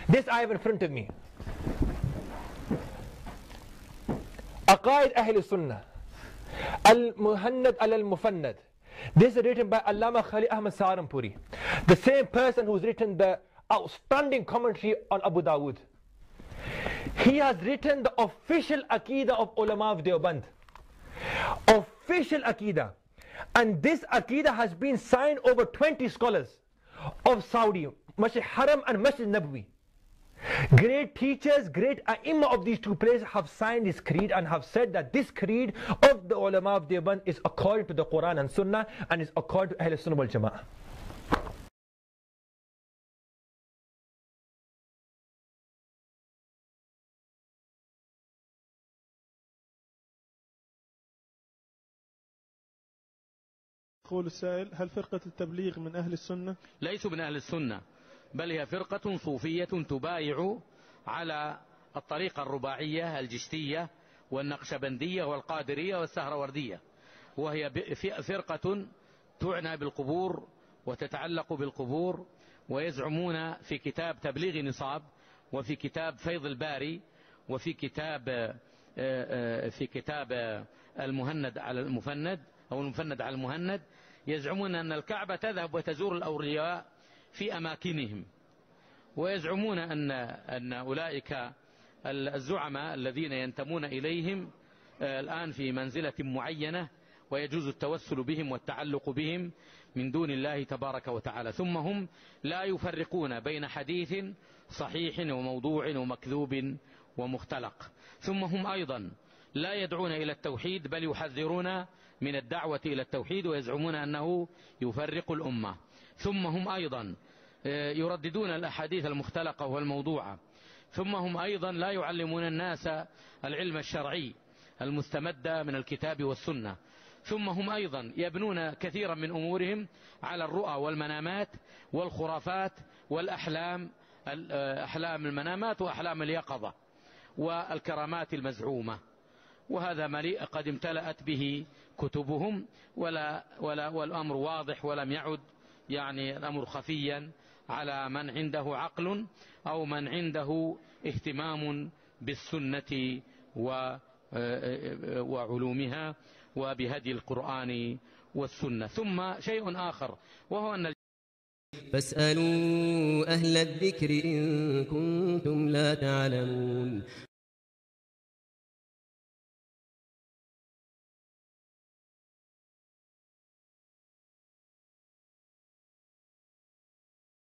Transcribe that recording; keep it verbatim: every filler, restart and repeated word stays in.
This I have in front of me. Aqa'id al-Sunnah, al-Muhannad al-Mufannad. This is written by Allama Khalil Ahmad Saharanpuri, the same person who's written the outstanding commentary on Abu Dawood. He has written the official Aqidah of Ulama of Deoband. Official Aqidah. And this Aqidah has been signed over twenty scholars of Saudi, Masjid Haram and Masjid Nabawi. Great teachers, great ai of these two places have signed this creed and have said that this creed of the ulama of Deoband is according to the Quran and Sunnah and is according to Ahlus Sunnah wal Jama'ah. يقول السائل: هل فرقة التبليغ من أهل السنة؟ ليسوا من أهل السنة، بل هي فرقة صوفية تبايع على الطريقة الرباعية الجشتية والنقشبندية والقادرية والسهروردية، وهي فرقة تعنى بالقبور وتتعلق بالقبور، ويزعمون في كتاب تبليغ نصاب وفي كتاب فيض الباري وفي كتاب في كتاب المهند على المفند أو المفند على المهند، يزعمون أن الكعبة تذهب وتزور الأولياء في أماكنهم، ويزعمون أن أن أولئك الزعماء الذين ينتمون إليهم الآن في منزلة معينة ويجوز التوسل بهم والتعلق بهم من دون الله تبارك وتعالى. ثم هم لا يفرقون بين حديث صحيح وموضوع ومكذوب ومختلق. ثم هم أيضا لا يدعون إلى التوحيد، بل يحذرون من الدعوة إلى التوحيد ويزعمون أنه يفرق الأمة. ثم هم أيضا يرددون الأحاديث المختلقة والموضوعة. ثم هم أيضا لا يعلمون الناس العلم الشرعي المستمد من الكتاب والسنة. ثم هم أيضا يبنون كثيرا من أمورهم على الرؤى والمنامات والخرافات والأحلام، أحلام المنامات وأحلام اليقظة والكرامات المزعومة، وهذا مليء قد امتلأت به كتبهم، ولا ولا والأمر واضح ولم يعد يعني الأمر خفيا على من عنده عقل أو من عنده اهتمام بالسنة وعلومها وبهدي القرآن والسنة. ثم شيء آخر وهو أن فاسألوا أهل الذكر إن كنتم لا تعلمون.